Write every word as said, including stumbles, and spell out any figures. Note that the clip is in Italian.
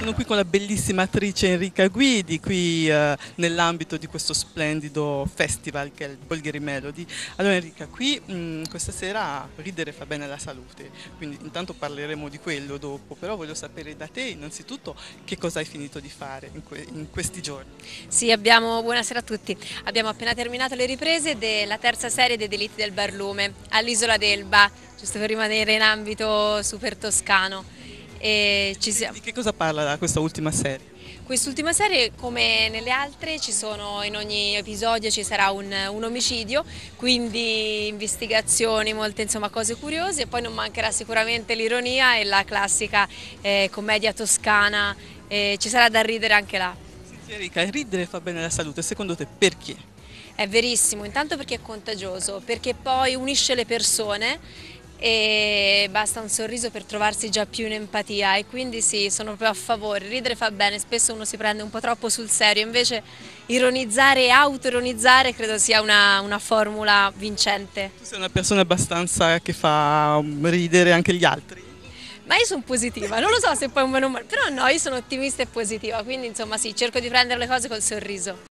Sono qui con la bellissima attrice Enrica Guidi, qui eh, nell'ambito di questo splendido festival che è il Bolgheri Melody. Allora Enrica, qui mh, questa sera ridere fa bene alla salute, quindi intanto parleremo di quello dopo, però voglio sapere da te innanzitutto che cosa hai finito di fare in, que- in questi giorni. Sì, abbiamo, buonasera a tutti. Abbiamo appena terminato le riprese della terza serie dei Delitti del Barlume all'Isola d'Elba, giusto per rimanere in ambito super toscano. E ci siamo. Di che cosa parla questa ultima serie? Quest'ultima serie, come nelle altre, ci sono, in ogni episodio ci sarà un, un omicidio, quindi investigazioni, molte insomma, cose curiose, e poi non mancherà sicuramente l'ironia e la classica eh, commedia toscana, eh, ci sarà da ridere anche là. Sì, Enrica, ridere fa bene alla salute, secondo te perché? È verissimo, intanto perché è contagioso, perché poi unisce le persone e basta un sorriso per trovarsi già più in empatia, e quindi sì, sono proprio a favore. Ridere fa bene, spesso uno si prende un po' troppo sul serio, invece ironizzare e auto-ironizzare credo sia una, una formula vincente. Tu sei una persona abbastanza che fa um, ridere anche gli altri? Ma io sono positiva, non lo so se poi un bene o male, però no, io sono ottimista e positiva, quindi insomma sì, cerco di prendere le cose col sorriso.